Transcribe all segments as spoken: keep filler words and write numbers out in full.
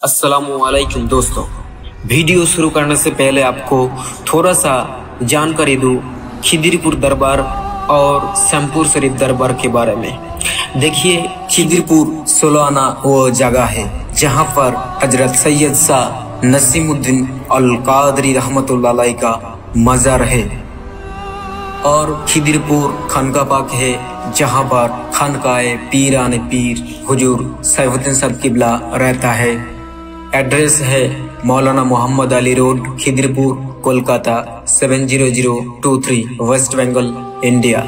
अस्सलामुअलैकुम दोस्तों, वीडियो शुरू करने से पहले आपको थोड़ा सा जानकारी दूं खिदिरपुर दरबार और सैमपुर शरीफ दरबार के बारे में। देखिए, खिदिरपुर सोलाना वो जगह है जहां पर हजरत सैयद शाह नसीमुद्दीन अल कादरी रहमतुल्लाह अलैह का मजार है और खिदिरपुर खानका पाक है जहां पर खानकाए पीरान पीर हुजूर सैफुद्दीन साहब किबला रहता है। एड्रेस है Maulana Mohammad Ali road, Khidirpur, Kolkata seven zero zero two three, West Bengal, India.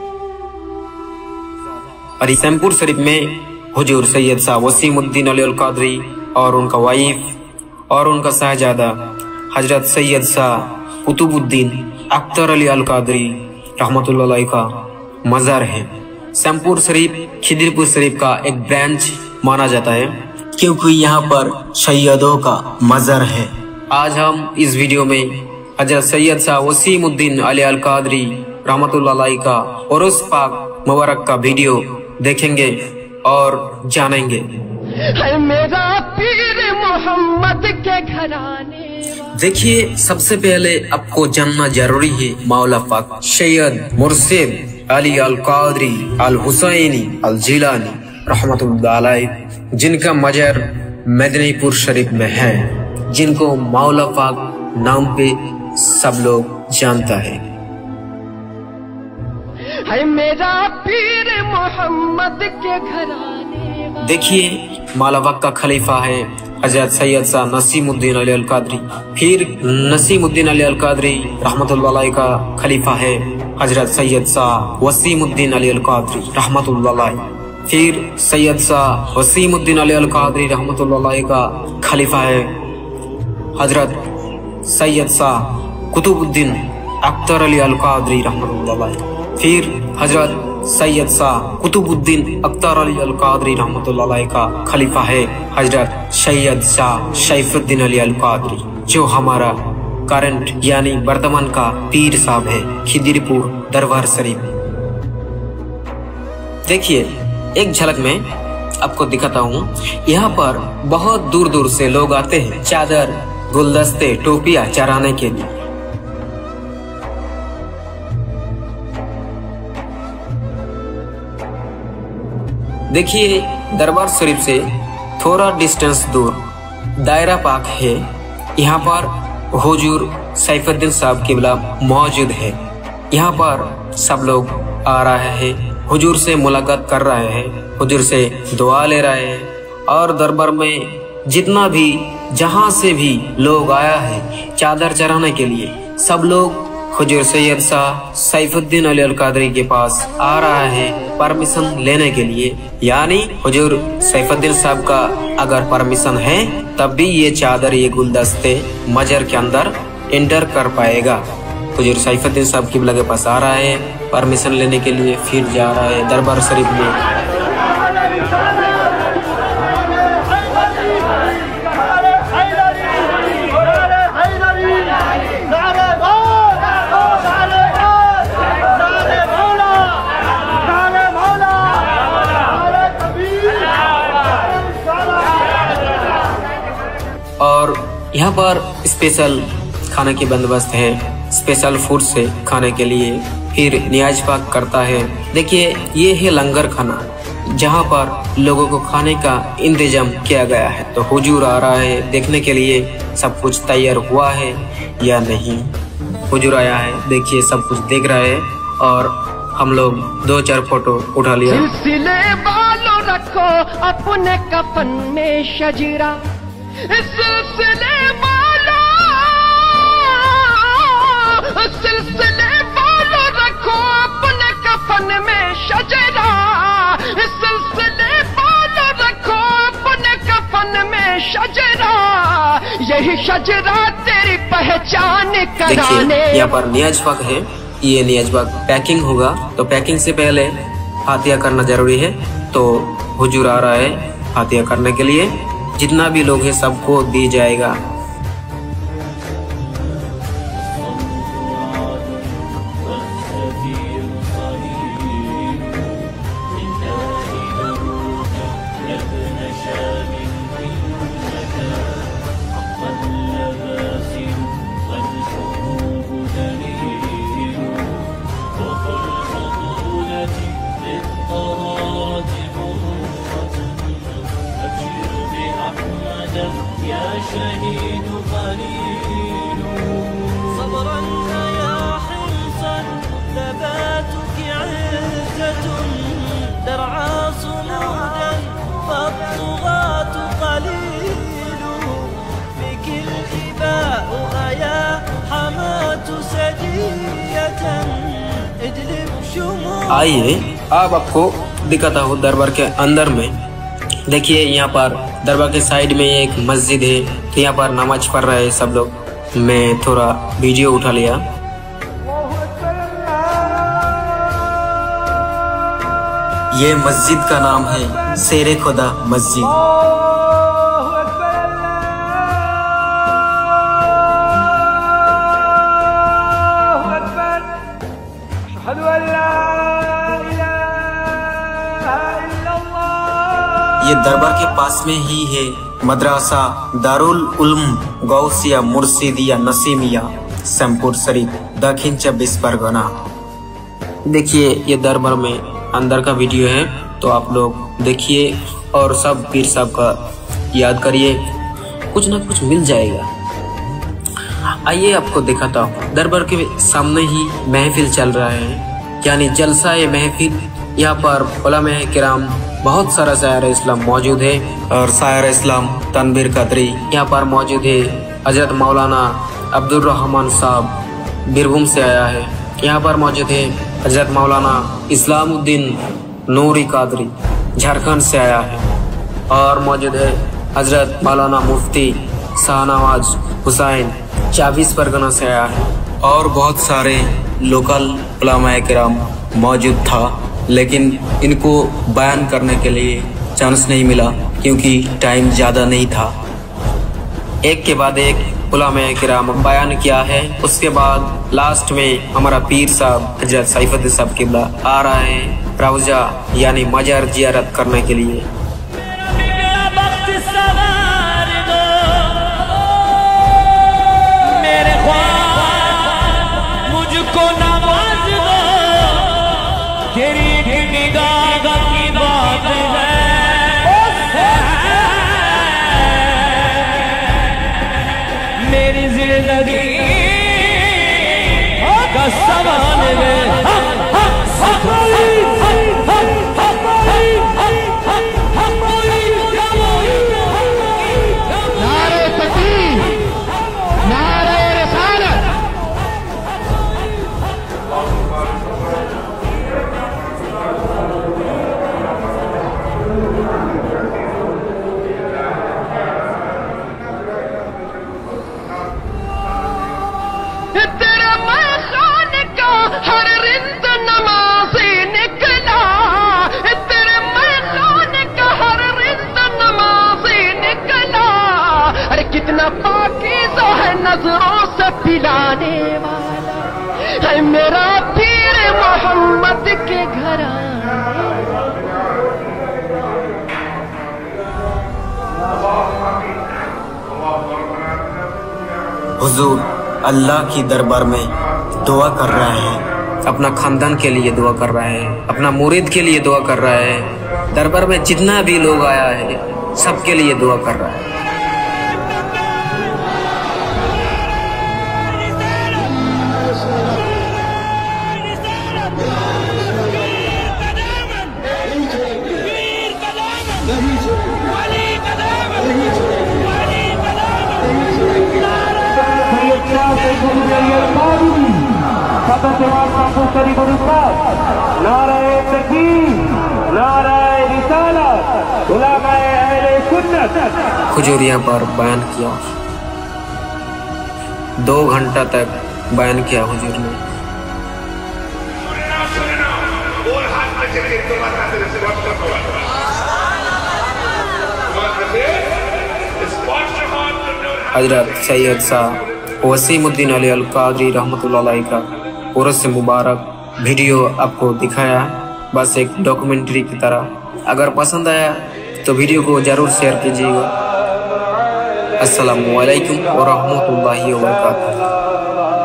और सैमपुर शरीफ में हुजूर सैयद शाह वसीमुद्दीन अली अल कादरी और उनका वाइफ और उनका साहजादा हजरत सैयद शाह कुतुबुद्दीन अख्तर अली अल कादरी रहमतुल्लाह अलैह का मजार है। सैमपुर शरीफ खिदिरपुर शरीफ का एक ब्रांच माना जाता है क्योंकि यहाँ पर सैयदों का मजार है। आज हम इस वीडियो में हजरत सैयद शाह वसीमुद्दीन अली अल कादरी रहमतुल्लाह अलैह का उर्स पाक मुबारक का वीडियो देखेंगे और जानेंगे। है मेरा पीर मोहम्मद के घराने। देखिए, सबसे पहले आपको जानना जरूरी है मौला पाक सैयद मुर्शिद अली अल कादरी अल हुसैनी अल जिलानी रहमतुल्लाह अलैह, जिनका मजार मेदिनीपुर शरीफ में है, जिनको मौला पाक नाम पे सब लोग जानता है। है मेरा पीर मोहम्मद के घराने। देखिए, मौला पाक का खलीफा है हजरत सैयद शाह नसीमुद्दीन अली अल कादरी, फिर नसीमुद्दीन अली अल कादरी रहमतुल्लाह अलैह का खलीफा है हजरत सैयद शाह वसीमुद्दीन अली अल कादरी रहमतुल्लाह अलैह, फिर सैयद शाह वसीमुद्दीन अली अल कादरी रहमतुल्लाह अलैह का खलीफा है हजरत सैयद शाह कुतुबुद्दीन अख्तर अली अल कादरी रहमतुल्लाह अलैह, फिर हजरत सैयद शाह कुतुबुद्दीन अख्तर अली अल कादरी रहमतुल्लाह अलैह का खलीफा है हजरत सैयद शाह सैफुद्दीन अली अल कादरी, जो हमारा करंट यानी वर्तमान का पीर साहब है खिदिरपुर दरबार शरीफ। देखिए, एक झलक में आपको दिखाता हूँ। यहाँ पर बहुत दूर दूर से लोग आते हैं चादर, गुलदस्ते, टोपियां चढ़ाने के लिए। देखिए, दरबार शरीफ से थोड़ा डिस्टेंस दूर दायरा पाक है। यहाँ पर हुजूर सैफुद्दीन साहब किबला मौजूद है। यहाँ पर सब लोग आ रहे हैं, हुजूर से मुलाकात कर रहे हैं, हुजूर से दुआ ले रहे हैं और दरबार में जितना भी जहाँ से भी लोग आया है चादर चढ़ाने के लिए, सब लोग हुजूर सैयद शाह सैफुद्दीन अली अल कादरी के पास आ रहा है परमिशन लेने के लिए। यानी हुजूर सैफुद्दीन साहब का अगर परमिशन है तब भी ये चादर, ये गुलदस्ते मजार के अंदर एंटर कर पाएगा। हुजूर सैफुद्दीन साहब किबला के पास आ रहा है परमिशन लेने के लिए, फिर जा रहा है दरबार शरीफ में। और यहाँ पर स्पेशल खाने की बंदोबस्त है, स्पेशल फूड से खाने के लिए, फिर नियाज पाक करता है। देखिए, ये है लंगर खाना जहाँ पर लोगों को खाने का इंतजाम किया गया है। तो हुजूर आ रहा है देखने के लिए सब कुछ तैयार हुआ है या नहीं। हुजूर आया है, देखिए सब कुछ देख रहा है और हम लोग दो चार फोटो उठा लिया। सिलसिले बालों रखो अपने कफन में शजरा, सिलसिले बालों, सिलसिले बालों रखो अपने कफन में शजरा, सिलसिले बालों रखो अपने कफन में शजरा, यही शजरा तेरी पहचान कराने। देखिए, यहाँ पर नियाज पाक है, ये नियाज पाक पैकिंग होगा, तो पैकिंग से पहले फातिहा करना जरूरी है। तो हुजूर आ रहा है फातिहा करने के लिए, जितना भी लोग हैं सबको दी जाएगा। يا شهيد قليل صبرا يا حمصا ثباتك عزة درعا صمودا فالطغاة قليل بك الإباء يا حماة سجية اجلب شموع. आइए अब आपको दिखाता हूँ दरबार के अंदर में। देखिए यहाँ पर दरबार के साइड में एक मस्जिद है, तो यहाँ पर नमाज पढ़ रहे हैं सब लोग। मैं थोड़ा वीडियो उठा लिया। ये मस्जिद का नाम है शेरे खुदा मस्जिद। ये दरबार के पास में ही है मदरसा दारुल उल्म गौसिया मुर्शिदिया नसीमिया सैमपुर शरीफ दक्षिण चौबीस परगना। देखिए ये दरबार में अंदर का वीडियो है, तो आप लोग देखिए और सब पीर साहब का याद करिए, कुछ ना कुछ मिल जाएगा। आइए आपको दिखाता हूँ। दरबार के सामने ही महफिल चल रहा है, यानी जलसा है महफिल। यहाँ पर उलमा किराम बहुत सारा शायर इस्लाम मौजूद है, और शायर इस्लाम तनवीर कदरी यहाँ पर मौजूद है। हजरत मौलाना अब्दुल रहमान साहब बीरभूम से आया है। यहाँ पर मौजूद है हजरत मौलाना इस्लामुद्दीन नूरी कादरी झारखंड से आया है, और मौजूद है हजरत मौलाना मुफ्ती शाहनवाज हुसैन चौबीस परगना से आया है। और बहुत सारे लोकल उलमा किराम मौजूद था, लेकिन इनको बयान करने के लिए चांस नहीं मिला क्योंकि टाइम ज़्यादा नहीं था। एक के बाद एक उलमा किराम बयान किया है। उसके बाद लास्ट में हमारा पीर साहब हजरत सैफुद्दीन साहब किबला आ रहा है रौजा यानी मजार जियारत करने के लिए। मेरी जिंदगी का सवाल है नारे तकबीर नारे रिसालत। हर रिंद नमाज़ी निकला, तेरे मैदान का हर रिंद नमाज़ी निकला। अरे कितना पाकीज़ा है नजरों से पिलाने वाला है मेरा पीर मोहम्मद के घराने। हुजूर अल्लाह की दरबार में दुआ कर रहे हैं, अपना खानदान के लिए दुआ कर रहे हैं, अपना मुरीद के लिए दुआ कर रहा है। दरबार में जितना भी लोग आया है सबके लिए दुआ कर रहा है। नाराए तकबीर नाराए रिसालत उलमाए अहले सुन्नत। हुजूर यहाँ पर बयान किया, दो घंटा तक बयान किया हुजूर ने। हजरत सैयद शाह वसीमुद्दीन अली अल कादरी रहमतुल्लाह अलैह का उर्स से मुबारक वीडियो आपको दिखाया, बस एक डॉक्यूमेंट्री की तरह। अगर पसंद आया तो वीडियो को जरूर शेयर कीजिएगा। अस्सलामु अलैकुम व रहमतुल्लाहि व बरकातुहू।